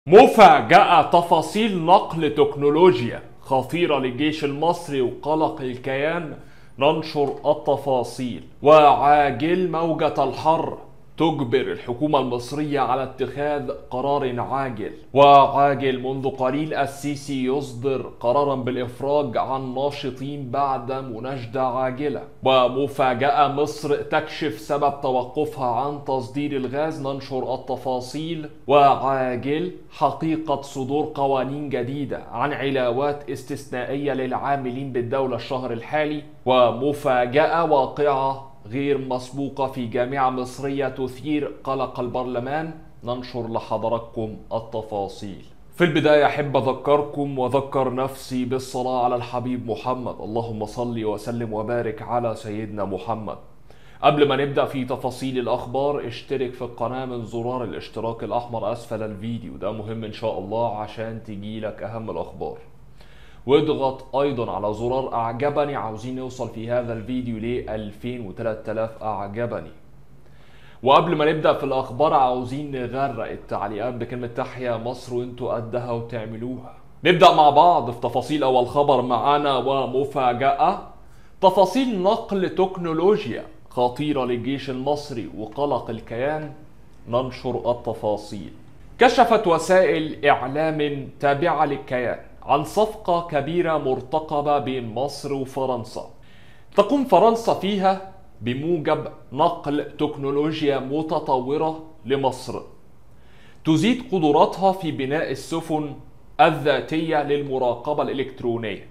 مفاجأة تفاصيل نقل تكنولوجيا خطيرة للجيش المصري وقلق الكيان. ننشر التفاصيل. وعاجل موجة الحر تجبر الحكومة المصرية على اتخاذ قرار عاجل. وعاجل منذ قليل السيسي يصدر قرارا بالإفراج عن ناشطين بعد مناشدة عاجلة. ومفاجأة مصر تكشف سبب توقفها عن تصدير الغاز. ننشر التفاصيل. وعاجل حقيقة صدور قوانين جديدة عن علاوات استثنائية للعاملين بالدولة الشهر الحالي. ومفاجأة واقعة غير مسبوقة في جامعة مصرية تثير قلق البرلمان. ننشر لحضراتكم التفاصيل. في البداية أحب أذكركم وأذكر نفسي بالصلاة على الحبيب محمد. اللهم صل وسلم وبارك على سيدنا محمد. قبل ما نبدأ في تفاصيل الأخبار اشترك في القناة من زرار الاشتراك الأحمر أسفل الفيديو، ده مهم إن شاء الله عشان تجيلك أهم الأخبار. واضغط ايضا على زرار اعجبني، عاوزين نوصل في هذا الفيديو ل 2000 و 3000 اعجبني. وقبل ما نبدأ في الاخبار عاوزين نغرق التعليقات بكلمة تحيا مصر وانتوا قدها وتعملوها. نبدأ مع بعض في تفاصيل اول خبر معانا. ومفاجأة تفاصيل نقل تكنولوجيا خطيرة للجيش المصري وقلق الكيان. ننشر التفاصيل. كشفت وسائل اعلام تابعة للكيان عن صفقة كبيرة مرتقبة بين مصر وفرنسا. تقوم فرنسا فيها بموجب نقل تكنولوجيا متطورة لمصر تزيد قدراتها في بناء السفن الذاتية للمراقبة الإلكترونية.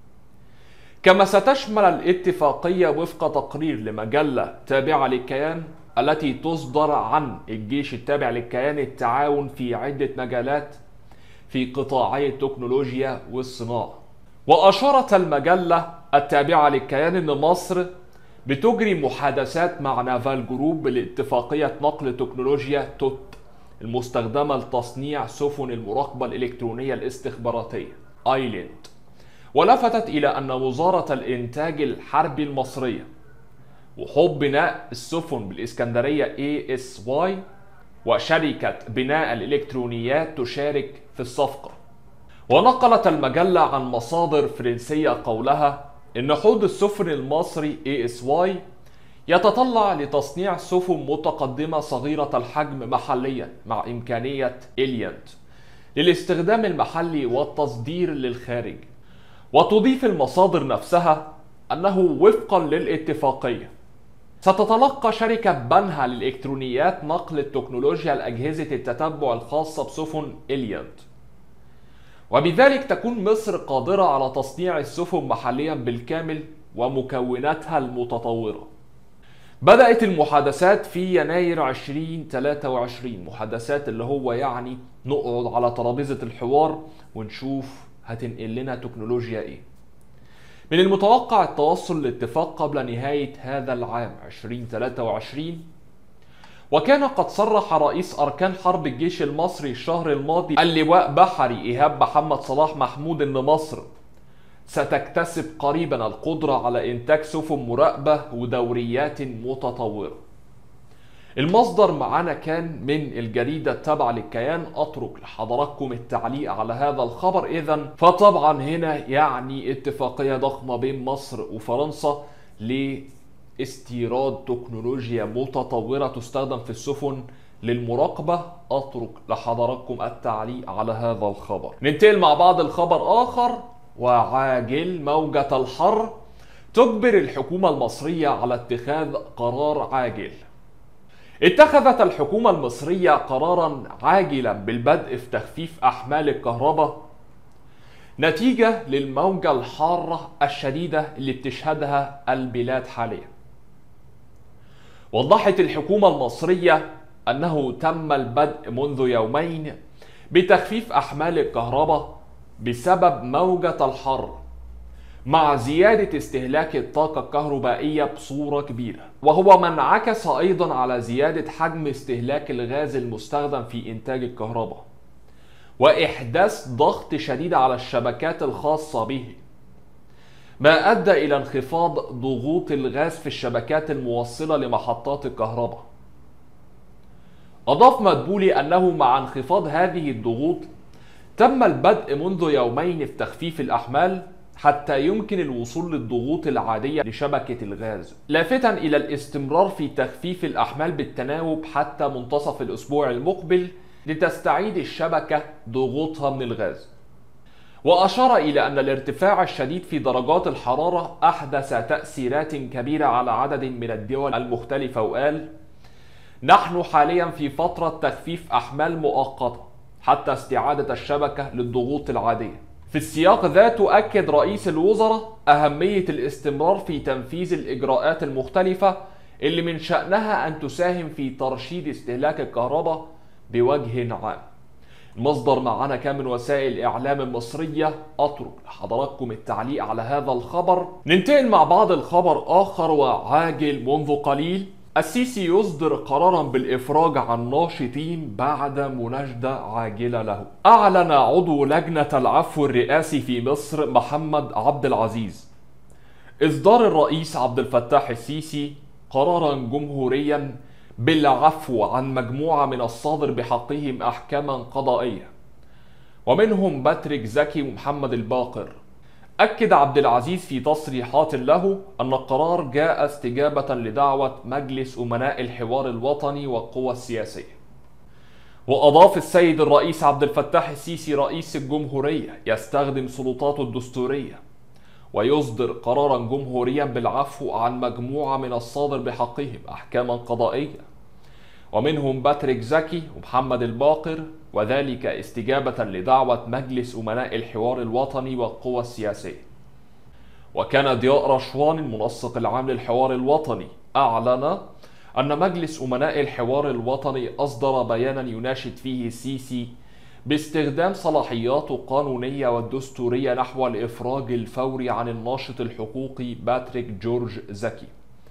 كما ستشمل الاتفاقية وفق تقرير لمجلة تابعة للكيان التي تصدر عن الجيش التابع للكيان التعاون في عدة مجالات في قطاعي التكنولوجيا والصناعة. وأشارت المجلة التابعة للكيان أن مصر بتجري محادثات مع نافال جروب لاتفاقية نقل تكنولوجيا توت المستخدمة لتصنيع سفن المراقبة الإلكترونية الاستخباراتية آيليند. ولفتت إلى أن وزارة الإنتاج الحربي المصرية وحب بناء السفن بالإسكندرية ASY وشركة بناء الإلكترونيات تشارك في الصفقة. ونقلت المجلة عن مصادر فرنسية قولها إن حوض السفن المصري ASY يتطلع لتصنيع سفن متقدمة صغيرة الحجم محليا مع إمكانية إليانت للاستخدام المحلي والتصدير للخارج. وتضيف المصادر نفسها أنه وفقا للاتفاقية ستتلقى شركة بنها للإلكترونيات نقل التكنولوجيا لأجهزة التتبع الخاصة بسفن إليانت، وبذلك تكون مصر قادرة على تصنيع السفن محليا بالكامل ومكوناتها المتطورة. بدأت المحادثات في يناير 2023، محادثات اللي هو يعني نقعد على ترابيزة الحوار ونشوف هتنقل لنا تكنولوجيا ايه. من المتوقع التوصل لاتفاق قبل نهاية هذا العام 2023. وكان قد صرح رئيس أركان حرب الجيش المصري الشهر الماضي اللواء بحري إيهاب محمد صلاح محمود أن مصر ستكتسب قريبا القدرة على إنتاج سفن مراقبة ودوريات متطورة. المصدر معانا كان من الجريدة التابعة للكيان. أترك لحضراتكم التعليق على هذا الخبر. إذن فطبعا هنا يعني اتفاقية ضخمة بين مصر وفرنسا لاستيراد تكنولوجيا متطورة تستخدم في السفن للمراقبة. أترك لحضراتكم التعليق على هذا الخبر. ننتقل مع بعض الخبر آخر. وعاجل موجة الحر تجبر الحكومة المصرية على اتخاذ قرار عاجل. اتخذت الحكومة المصرية قرارا عاجلا بالبدء في تخفيف أحمال الكهرباء نتيجة للموجة الحارة الشديدة اللي بتشهدها البلاد حاليا. وضحت الحكومة المصرية أنه تم البدء منذ يومين بتخفيف أحمال الكهرباء بسبب موجة الحر مع زيادة استهلاك الطاقة الكهربائية بصورة كبيرة، وهو ما انعكس أيضا على زيادة حجم استهلاك الغاز المستخدم في إنتاج الكهرباء وإحداث ضغط شديد على الشبكات الخاصة به، ما أدى إلى انخفاض ضغوط الغاز في الشبكات الموصلة لمحطات الكهرباء. أضاف مدبولي أنه مع انخفاض هذه الضغوط تم البدء منذ يومين في تخفيف الأحمال حتى يمكن الوصول للضغوط العادية لشبكة الغاز، لافتا إلى الاستمرار في تخفيف الأحمال بالتناوب حتى منتصف الأسبوع المقبل لتستعيد الشبكة ضغوطها من الغاز. وأشار إلى أن الارتفاع الشديد في درجات الحرارة أحدث تأثيرات كبيرة على عدد من الدول المختلفة، وقال: نحن حاليا في فترة تخفيف أحمال مؤقتة حتى استعادة الشبكة للضغوط العادية. في السياق ذاته أكد رئيس الوزراء أهمية الاستمرار في تنفيذ الإجراءات المختلفة اللي من شأنها أن تساهم في ترشيد استهلاك الكهرباء بوجه عام. المصدر معنا كان من وسائل الإعلام المصرية. أترك لحضراتكم التعليق على هذا الخبر. ننتقل مع بعض الخبر آخر وعاجل. منذ قليل السيسي يصدر قرارا بالإفراج عن ناشطين بعد مناشدة عاجلة له. أعلن عضو لجنة العفو الرئاسي في مصر محمد عبد العزيز إصدار الرئيس عبد الفتاح السيسي قرارا جمهوريا بالعفو عن مجموعة من الصادر بحقهم أحكاما قضائية، ومنهم باتريك زكي ومحمد الباقر. أكد عبد العزيز في تصريحات له أن القرار جاء استجابة لدعوة مجلس أمناء الحوار الوطني والقوى السياسية. وأضاف السيد الرئيس عبد الفتاح السيسي رئيس الجمهورية يستخدم سلطاته الدستورية ويصدر قرارا جمهوريا بالعفو عن مجموعة من الصادر بحقهم أحكاما قضائية، ومنهم باتريك زكي ومحمد الباقر، وذلك استجابة لدعوة مجلس أمناء الحوار الوطني والقوى السياسية. وكان ضياء رشوان المنسق العام للحوار الوطني أعلن أن مجلس أمناء الحوار الوطني أصدر بيانا يناشد فيه السيسي باستخدام صلاحياته القانونية والدستورية نحو الإفراج الفوري عن الناشط الحقوقي باتريك جورج زكي،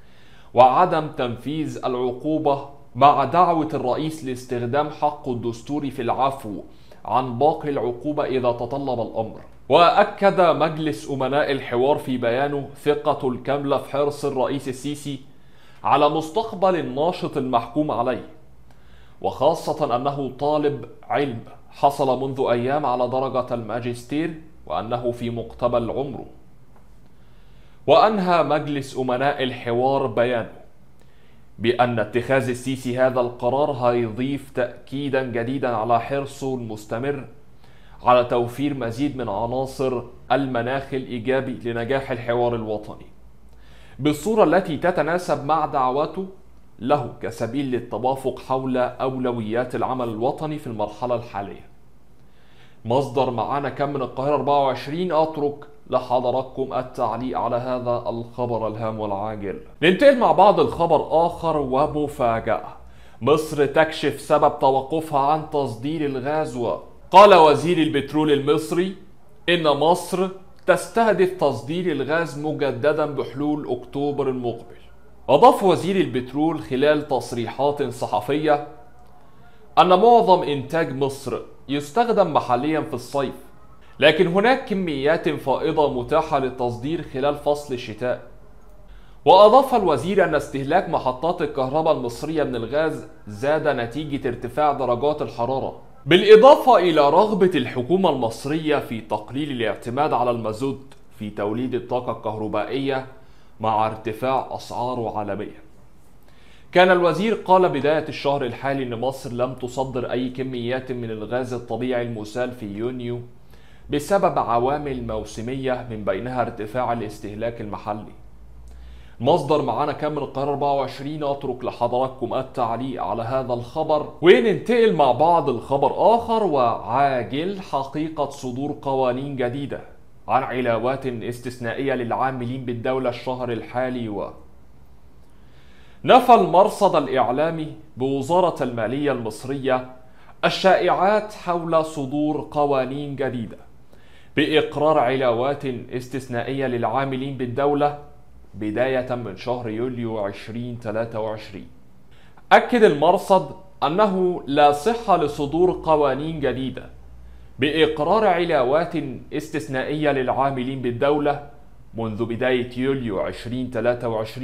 وعدم تنفيذ العقوبة، مع دعوة الرئيس لاستخدام حقه الدستوري في العفو عن باقي العقوبة إذا تطلب الأمر. وأكد مجلس أمناء الحوار في بيانه ثقته الكاملة في حرص الرئيس السيسي على مستقبل الناشط المحكوم عليه، وخاصة أنه طالب علم حصل منذ أيام على درجة الماجستير وأنه في مقتبل عمره. وأنهى مجلس أمناء الحوار بيانه بأن اتخاذ السيسي هذا القرار هيضيف تأكيدا جديدا على حرصه المستمر على توفير مزيد من عناصر المناخ الإيجابي لنجاح الحوار الوطني بالصورة التي تتناسب مع دعوته له كسبيل للتوافق حول أولويات العمل الوطني في المرحلة الحالية. مصدر معانا كان من القاهرة 24. أترك لحضراتكم التعليق على هذا الخبر الهام والعاجل. ننتقل مع بعض الخبر آخر ومفاجأة. مصر تكشف سبب توقفها عن تصدير الغاز. قال وزير البترول المصري إن مصر تستهدف تصدير الغاز مجددا بحلول أكتوبر المقبل. أضاف وزير البترول خلال تصريحات صحفية أن معظم إنتاج مصر يستخدم محليا في الصيف، لكن هناك كميات فائضة متاحة للتصدير خلال فصل الشتاء. وأضاف الوزير أن استهلاك محطات الكهرباء المصرية من الغاز زاد نتيجة ارتفاع درجات الحرارة، بالإضافة إلى رغبة الحكومة المصرية في تقليل الاعتماد على المازوت في توليد الطاقة الكهربائية مع ارتفاع أسعاره عالميا. كان الوزير قال بداية الشهر الحالي أن مصر لم تصدر أي كميات من الغاز الطبيعي المسال في يونيو بسبب عوامل موسمية من بينها ارتفاع الاستهلاك المحلي. مصدر معانا كان من القاهرة 24. أترك لحضراتكم التعليق على هذا الخبر وننتقل مع بعض الخبر آخر وعاجل. حقيقة صدور قوانين جديدة عن علاوات استثنائية للعاملين بالدولة الشهر الحالي. نفى المرصد الإعلامي بوزارة المالية المصرية الشائعات حول صدور قوانين جديدة بإقرار علاوات استثنائية للعاملين بالدولة بداية من شهر يوليو 2023. أكد المرصد أنه لا صحة لصدور قوانين جديدة بإقرار علاوات استثنائية للعاملين بالدولة منذ بداية يوليو 2023.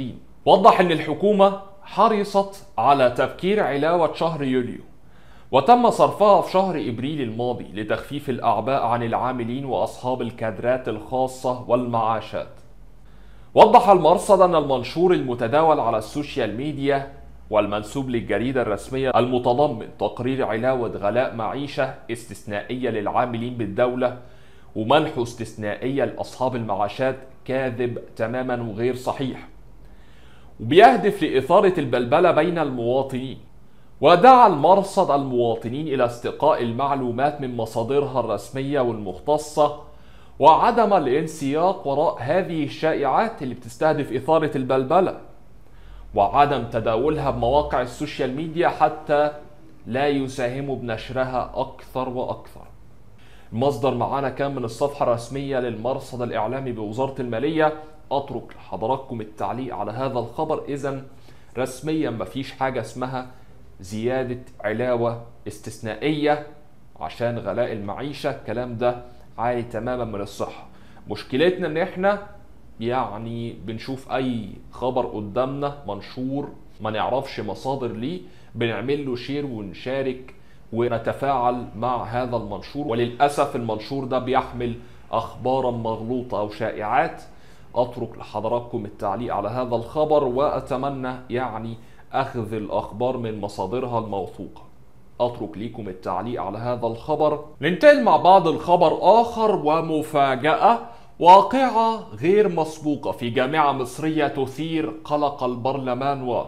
وضح أن الحكومة حرصت على تبكير علاوة شهر يوليو، وتم صرفها في شهر إبريل الماضي لتخفيف الأعباء عن العاملين وأصحاب الكادرات الخاصة والمعاشات. وضح المرصد أن المنشور المتداول على السوشيال ميديا والمنسوب للجريدة الرسمية المتضمن تقرير علاوة غلاء معيشة استثنائية للعاملين بالدولة ومنح استثنائية لأصحاب المعاشات كاذب تماما وغير صحيح، وبيهدف لإثارة البلبلة بين المواطنين. ودعا المرصد المواطنين إلى استقاء المعلومات من مصادرها الرسمية والمختصة وعدم الانسياق وراء هذه الشائعات اللي بتستهدف إثارة البلبلة، وعدم تداولها بمواقع السوشيال ميديا حتى لا يساهموا بنشرها أكثر وأكثر. المصدر معانا كان من الصفحة الرسمية للمرصد الإعلامي بوزارة المالية. أترك لحضراتكم التعليق على هذا الخبر. إذن رسميا مفيش حاجة اسمها زيادة علاوة استثنائية عشان غلاء المعيشة، الكلام ده عالي تماما من الصحة. مشكلتنا ان احنا يعني بنشوف اي خبر قدامنا منشور ما نعرفش مصادر ليه بنعمل له شير ونشارك ونتفاعل مع هذا المنشور، وللأسف المنشور ده بيحمل اخبارا مغلوطة او شائعات. اترك لحضراتكم التعليق على هذا الخبر، واتمنى يعني اخذ الاخبار من مصادرها الموثوقة. اترك ليكم التعليق على هذا الخبر. ننتقل مع بعض الخبر اخر، ومفاجأة واقعة غير مسبوقة في جامعة مصرية تثير قلق البرلمان.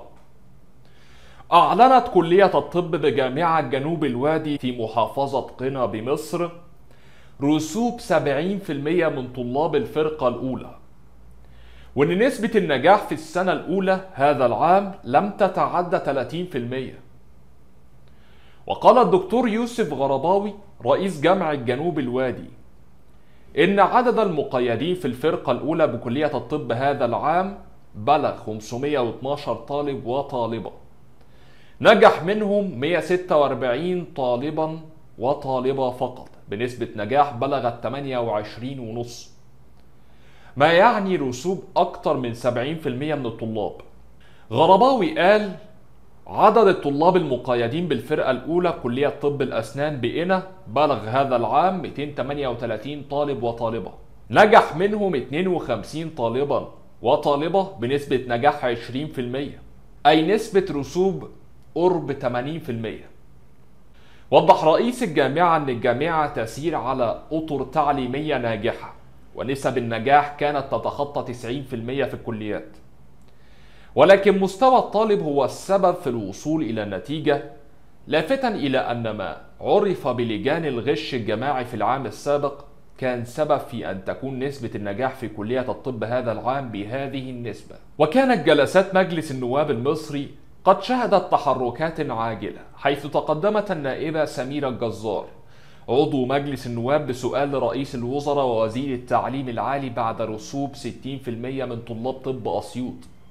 أعلنت كلية الطب بجامعة جنوب الوادي في محافظة قنا بمصر رسوب 70% من طلاب الفرقة الأولى، وأن نسبة النجاح في السنة الأولى هذا العام لم تتعدى 30%. وقال الدكتور يوسف غرباوي رئيس جامعة جنوب الوادي إن عدد المقيدين في الفرقة الأولى بكلية الطب هذا العام بلغ 512 طالب وطالبة، نجح منهم 146 طالبا وطالبة فقط بنسبة نجاح بلغت 28.5، ما يعني رسوب أكثر من 70% من الطلاب. غرباوي قال عدد الطلاب المقيدين بالفرقة الأولى كلية طب الأسنان بقنا بلغ هذا العام 238 طالب وطالبة، نجح منهم 52 طالبا وطالبة بنسبة نجاح 20%، أي نسبة رسوب قرب 80%. وضح رئيس الجامعة أن الجامعة تسير على أطر تعليمية ناجحة، ونسب النجاح كانت تتخطى 90% في الكليات، ولكن مستوى الطالب هو السبب في الوصول إلى النتيجة، لافتا إلى أن ما عرف بلجان الغش الجماعي في العام السابق كان سبب في أن تكون نسبة النجاح في كلية الطب هذا العام بهذه النسبة. وكانت جلسات مجلس النواب المصري قد شهدت تحركات عاجلة، حيث تقدمت النائبة سميرة الجزار عضو مجلس النواب بسؤال لرئيس الوزراء ووزير التعليم العالي بعد رسوب 60% من طلاب طب أسيوط